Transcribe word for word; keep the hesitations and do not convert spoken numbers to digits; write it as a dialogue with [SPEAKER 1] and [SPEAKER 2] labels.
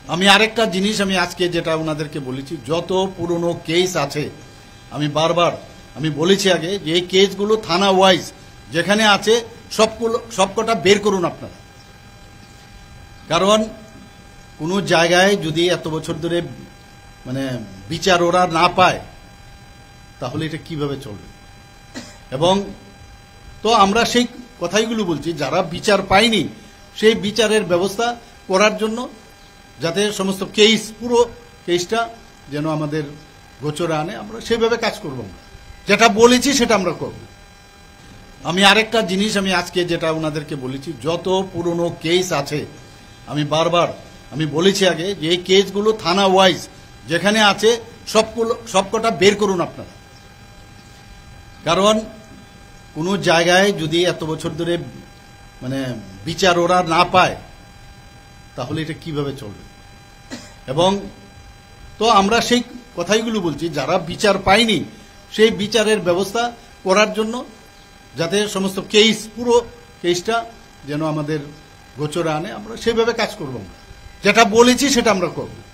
[SPEAKER 1] আমি আরেকটা জিনিস আমি আজকে যেটা ওনাদেরকে বলেছি, যত পুরনো কেস আছে আমি বারবার আমি বলেছি আগে যে এই কেসগুলো থানা ওয়াইজ যেখানে আছে সবগুলো সবকটা বের করুন আপনারা। কারণ কোনো জায়গায় যদি এত বছর ধরে মানে বিচার ওরা না পায় তাহলে এটা কিভাবে চলবে। এবং তো আমরা সেই কথাইগুলো বলছি, যারা বিচার পায়নি সেই বিচারের ব্যবস্থা করার জন্য, যাতে সমস্ত কেস পুরো কেসটা যেন আমাদের গোচরে আনে, আমরা সেইভাবে কাজ করব। আমরা যেটা বলেছি সেটা আমরা করব। আমি আরেকটা জিনিস আমি আজকে যেটা ওনাদেরকে বলেছি, যত পুরনো কেস আছে আমি বারবার আমি বলেছি আগে যে এই কেসগুলো থানা ওয়াইজ যেখানে আছে সবগুলো সবকটা বের করুন আপনারা। কারণ কোনো জায়গায় যদি এত বছর ধরে মানে বিচার ওরা না পায় তাহলে এটা কিভাবে চলবে। এবং তো আমরা সেই কথাইগুলো বলছি, যারা বিচার পায়নি সেই বিচারের ব্যবস্থা করার জন্য, যাতে সমস্ত কেস পুরো কেসটা যেন আমাদের গোচরে আনে, আমরা সেইভাবে কাজ করব। আমরা যেটা বলেছি সেটা আমরা করব।